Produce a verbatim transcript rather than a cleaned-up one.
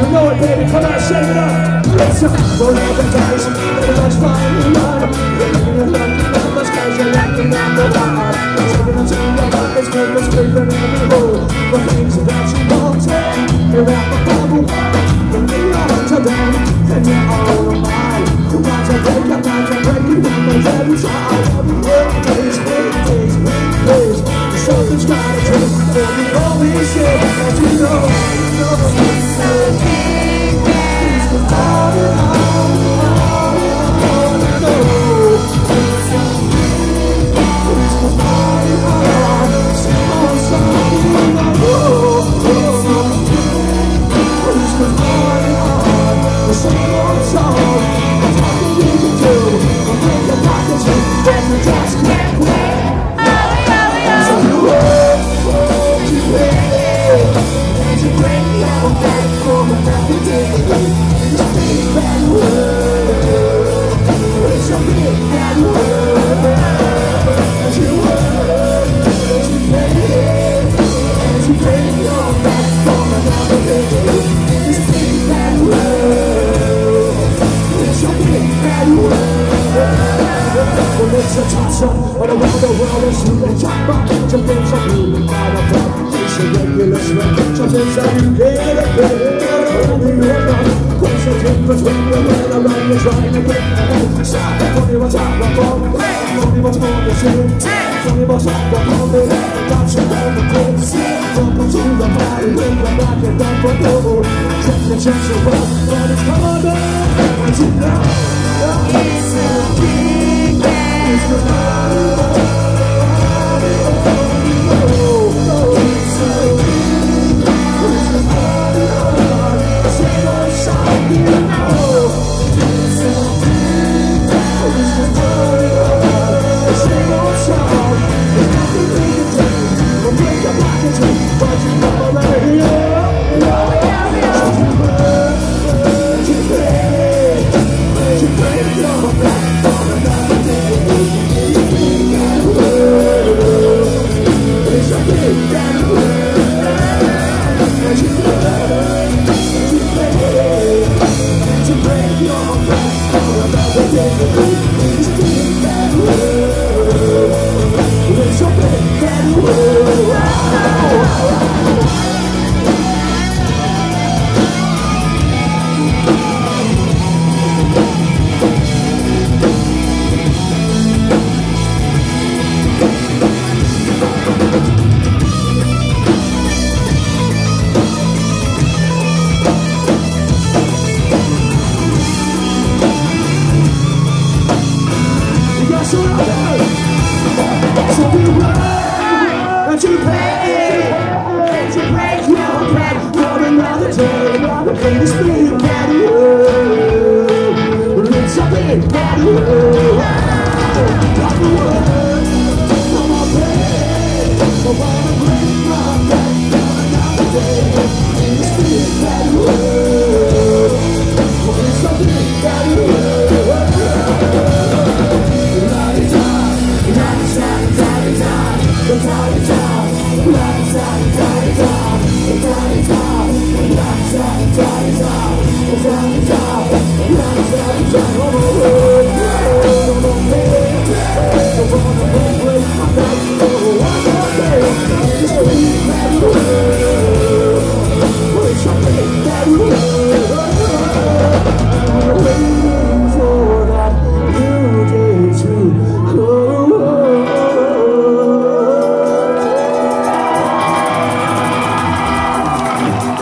I know it, baby, come on, shake it up. Listen, roll out the dice, everyone's fine in line. Living your lucky numbers, cause you're lacking on the line. Taking until your eyes, make us screaming in the road. The things that you want to, you're at the bubble. When you are to them, and you're all of mine. You want to break up, want to break you down, but every time. Please, please, please, please, please. Something's gotta change, for we always say, as you know, you know. It's so big, it's the all and all, all and all, and all. It's so big, it's the all and all, so, so, and all. It's so big, it's the all and all, so, so. That's all you need to do. I'll break your pockets and you just can't quit. It's a toss-up all around the world as you can chop up. Some things are moving by the pop. It's a regular swing. Some things are you get it, get it, get it, only you're not. What's the difference when you're right around, you're trying to get it. Stop, tell me what's up, I'm on the way. Tell me what's more to say. Tell me what's up, I'm on the way. Got you on the place. Welcome to the party, with the back and down for double. Check the chance of what, but it's coming down. As you know, it's a big bang. It's the party, it's so big, it's the party, same old song, you know. It's so big, it's the party, same old song. There's nothing we can do, we'll break your pockets, but you know that here. So you break, you break your back for another day. La-di-da, la-di-da, la-di-da, la-di-da, la-di-da, la-di-da.